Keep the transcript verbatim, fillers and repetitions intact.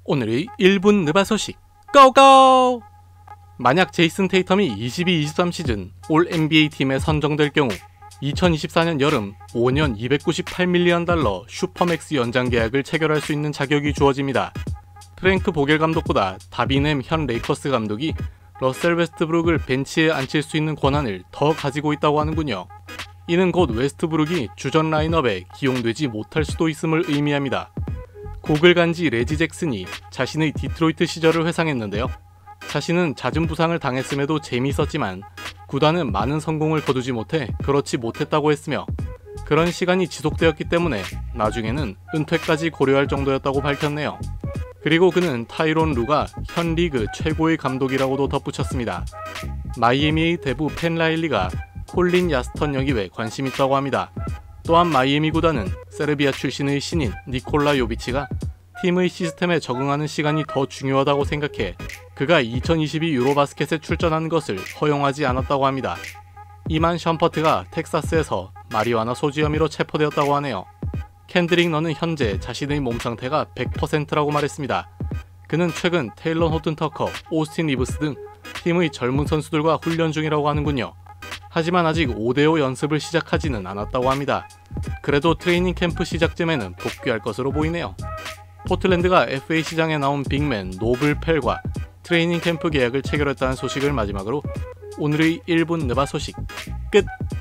오늘의 일 분 느바 소식 고고! 만약 제이슨 테이텀이 이십이 이십삼 시즌 올 엔비에이 팀에 선정될 경우 이천이십사 년 여름 오 년 이백구십팔 밀리언 달러 슈퍼맥스 연장 계약을 체결할 수 있는 자격이 주어집니다. 프랭크 보겔 감독보다 다빈햄 현 레이커스 감독이 러셀 웨스트브룩을 벤치에 앉힐 수 있는 권한을 더 가지고 있다고 하는군요. 이는 곧 웨스트브룩이 주전 라인업에 기용되지 못할 수도 있음을 의미합니다. 고글 간지 레지 잭슨이 자신의 디트로이트 시절을 회상했는데요. 자신은 잦은 부상을 당했음에도 재미있었지만 구단은 많은 성공을 거두지 못해 그렇지 못했다고 했으며 그런 시간이 지속되었기 때문에 나중에는 은퇴까지 고려할 정도였다고 밝혔네요. 그리고 그는 타이론 루가 현 리그 최고의 감독이라고도 덧붙였습니다. 마이애미의 대부 팬 라일리가 콜린 야스턴 영입에 관심 있다고 합니다. 또한 마이애미 구단은 세르비아 출신의 신인 니콜라 요비치가 팀의 시스템에 적응하는 시간이 더 중요하다고 생각해 그가 이천이십이 유로바스켓에 출전하는 것을 허용하지 않았다고 합니다. 이만 션퍼트가 텍사스에서 마리화나 소지 혐의로 체포되었다고 하네요. 켄드릭 너는 현재 자신의 몸 상태가 백 퍼센트라고 말했습니다. 그는 최근 테일러 호튼 터커, 오스틴 리브스 등 팀의 젊은 선수들과 훈련 중이라고 하는군요. 하지만 아직 오 대 오 연습을 시작하지는 않았다고 합니다. 그래도 트레이닝 캠프 시작쯤에는 복귀할 것으로 보이네요. 포틀랜드가 에프에이 시장에 나온 빅맨 노블 펠과 트레이닝 캠프 계약을 체결했다는 소식을 마지막으로 오늘의 일 분 느바 소식 끝!